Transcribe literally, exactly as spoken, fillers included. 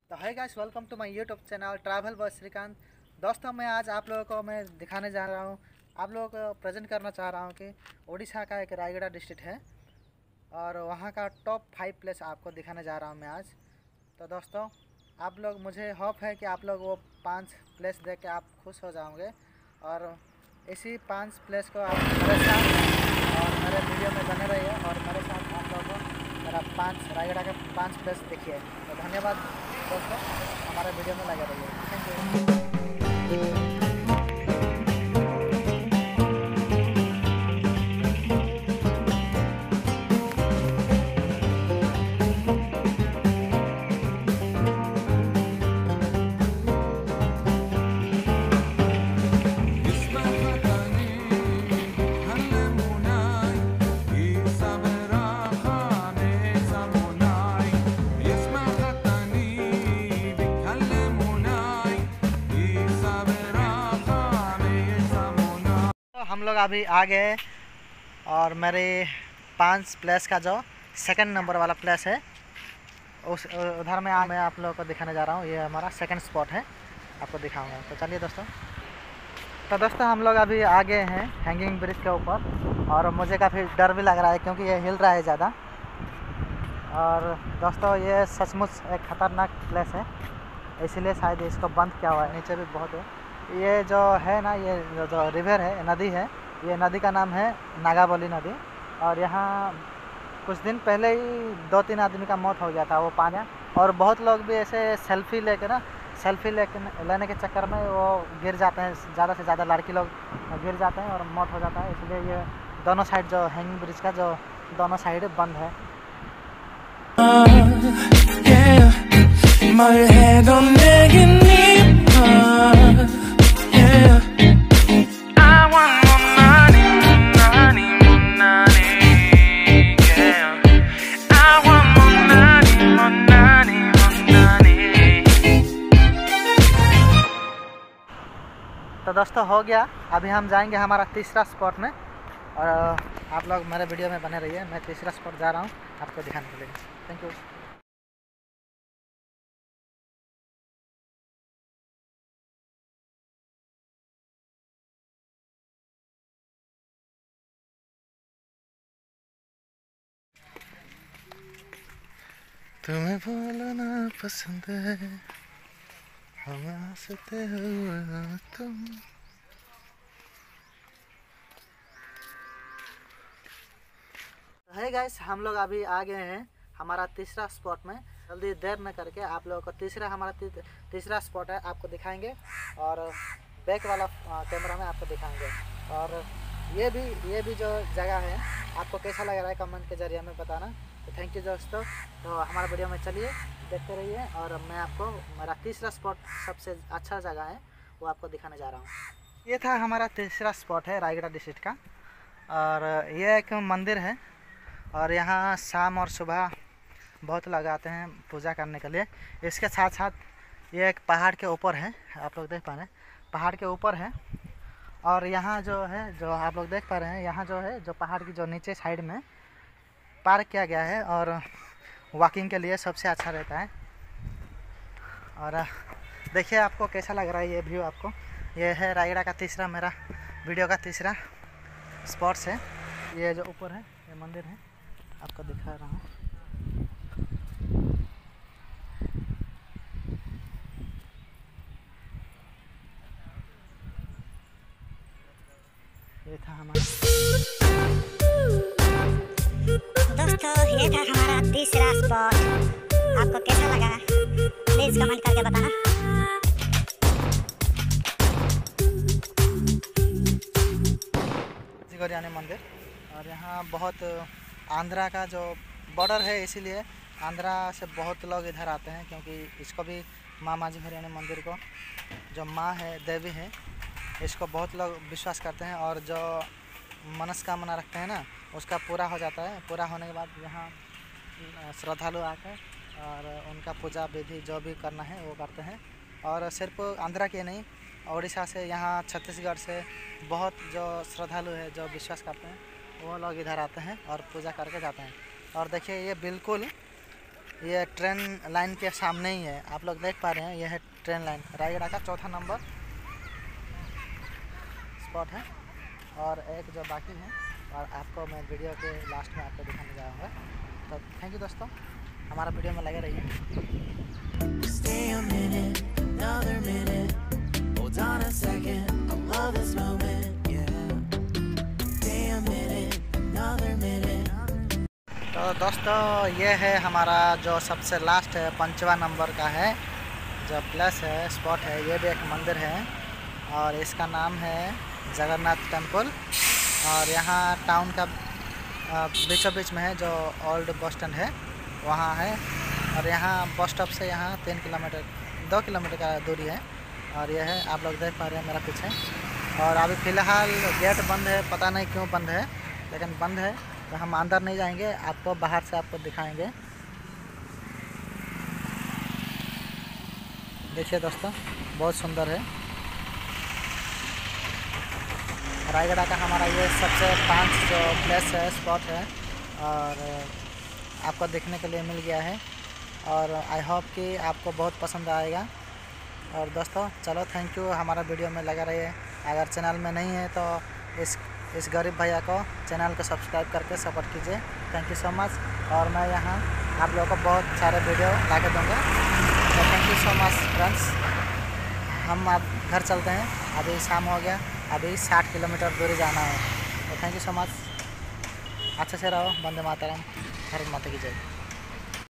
तो hi guys, welcome to my YouTube channel travel by Srikant. दोस्तों, मैं आज आप लोगों को मैं दिखाने जा रहा हूँ, आप लोगों को प्रेजेंट करना चाह रहा हूँ कि उड़ीसा का एक रायगढ़ डिस्ट्रिक्ट है और वहाँ का टॉप फाइव प्लेस आपको दिखाने जा रहा हूँ मैं आज। तो दोस्तों, आप लोग, मुझे होप है कि आप लोग वो पांच प्लेस देख के आप खुश हो जाओगे और इसी पांच प्लेस को आप मेरे साथ और मेरे वीडियो में बने रहिए और मेरे साथ आप लोगों को मेरा पांच रायगढ़ के पांच प्लेस देखिए। तो धन्यवाद दोस्तों, हमारे वीडियो में लगे रहिए। Thank you. हम लोग अभी आ गए और मेरे पांच प्लेस का जो सेकंड नंबर वाला प्लेस है उस उधर में मैं आप लोगों को दिखाने जा रहा हूँ। ये हमारा सेकंड स्पॉट है, आपको दिखाऊंगा। तो चलिए दोस्तों। तो दोस्तों, हम लोग अभी आ गए हैं हैंगिंग ब्रिज के ऊपर और मुझे काफ़ी डर भी लग रहा है क्योंकि ये हिल रहा है ज़्यादा। और दोस्तों, ये सचमुच एक ख़तरनाक प्लेस है, इसलिए शायद इसको बंद किया हुआ है। नीचे भी बहुत है। ये जो है ना, ये जो रिवर है, नदी है, ये नदी का नाम है नागाबली नदी। और यहाँ कुछ दिन पहले ही दो तीन आदमी का मौत हो गया था वो पानी। और बहुत लोग भी ऐसे सेल्फी लेके ना सेल्फी लेके लेने के चक्कर में वो गिर जाते हैं, ज़्यादा से ज़्यादा लड़की लोग गिर जाते हैं और मौत हो जाता है। इसलिए ये दोनों साइड जो हैंगिंग ब्रिज का जो दोनों साइड बंद है। तो दोस्तों, हो गया। अभी हम जाएंगे हमारा तीसरा स्पॉट में और आप लोग मेरे वीडियो में बने रहिए। मैं तीसरा स्पॉट जा रहा हूँ आपको दिखाने के लिए। Thank you. तुम्हें बोलना पसंद है, हम हंसते हुए तुम। है गाइस, हम लोग अभी आ गए हैं हमारा तीसरा स्पॉट में। जल्दी देर न करके आप लोगों को तीसरा हमारा ती, तीसरा स्पॉट है, आपको दिखाएंगे और बैक वाला कैमरा में आपको दिखाएंगे। और ये भी ये भी जो जगह है आपको कैसा लग रहा है कमेंट के जरिए में बताना। तो थैंक यू दोस्तों। तो हमारे वीडियो में चलिए, देखते रहिए और मैं आपको मेरा तीसरा स्पॉट सबसे अच्छा जगह है वो आपको दिखाने जा रहा हूँ। ये था हमारा तीसरा स्पॉट है रायगढ़ डिस्ट्रिक्ट का। और ये एक मंदिर है और यहाँ शाम और सुबह बहुत लोग आते हैं पूजा करने के लिए। इसके साथ साथ ये एक पहाड़ के ऊपर है, आप लोग देख पा रहे हैं, पहाड़ के ऊपर है। और यहाँ जो है, जो आप लोग देख पा रहे हैं, यहाँ जो है, जो पहाड़ की जो नीचे साइड में पार्क किया गया है और वॉकिंग के लिए सबसे अच्छा रहता है। और देखिए आपको कैसा लग रहा है ये व्यू। आपको ये है रायगढ़ का तीसरा, मेरा वीडियो का तीसरा स्पॉट्स है। ये जो ऊपर है ये मंदिर है, आपको दिखा रहा हूँ। ये था हमारा दोस्तों, ये था हमारा तीसरा स्पॉट। आपको कैसा लगा प्लीज कमेंट करके बताना। जिगोरियानी मंदिर। और यहाँ बहुत आंध्रा का जो बॉर्डर है, इसीलिए आंध्रा से बहुत लोग इधर आते हैं क्योंकि इसको भी माँ माँ जिगोरियानी मंदिर को, जो माँ है, देवी है, इसको बहुत लोग विश्वास करते हैं और जो मनस्कामना रखते हैं ना उसका पूरा हो जाता है। पूरा होने के बाद यहाँ श्रद्धालु आकर और उनका पूजा विधि जो भी करना है वो करते हैं। और सिर्फ आंध्रा के नहीं, उड़ीसा से, यहाँ छत्तीसगढ़ से बहुत जो श्रद्धालु है, जो विश्वास करते हैं, वो लोग इधर आते हैं और पूजा करके जाते हैं। और देखिए ये बिल्कुल ये ट्रेन लाइन के सामने ही है, आप लोग देख पा रहे हैं, यह है ट्रेन लाइन। रायगढ़ का चौथा नंबर स्पॉट है और एक जो बाकी है, और आपको मैं वीडियो के लास्ट में आपको दिखाने जाऊँगा। तो थैंक यू दोस्तों, हमारा वीडियो में लगे रहिए। Stay a minute, another minute. Hold on a second, I love this moment, yeah. Stay a minute, another minute. तो दोस्तों ये है हमारा जो सबसे लास्ट है, पांचवा नंबर का है जो प्लेस है, स्पॉट है। ये भी एक मंदिर है और इसका नाम है जगन्नाथ टेम्पल। और यहाँ टाउन का बीचों बीच में है, जो ओल्ड बस स्टैंड है वहाँ है। और यहाँ बस स्टॉप से यहाँ तीन किलोमीटर दो किलोमीटर का दूरी है। और यह है, आप लोग देख पा रहे हैं मेरा पीछे। और अभी फ़िलहाल गेट बंद है, पता नहीं क्यों बंद है, लेकिन बंद है। तो हम अंदर नहीं जाएंगे, आपको बाहर से आपको दिखाएंगे। देखिए दोस्तों, बहुत सुंदर है। रायगढ़ का हमारा ये सबसे पांच जो प्लेस है, स्पॉट है, और आपको देखने के लिए मिल गया है। और आई होप कि आपको बहुत पसंद आएगा। और दोस्तों चलो, थैंक यू, हमारा वीडियो में लगा रहिए। अगर चैनल में नहीं है तो इस इस गरीब भैया को चैनल को सब्सक्राइब करके सपोर्ट कीजिए। Thank you so much. और मैं यहाँ आप लोगों को बहुत सारे वीडियो ला के दूँगा। तो thank you so much friends. हम अब घर चलते हैं, अभी शाम हो गया, अभी साठ किलोमीटर दूरी जाना है। तो थैंक यू सो मच, अच्छे से रहो। वंदे मातरम, भारत माता की जय।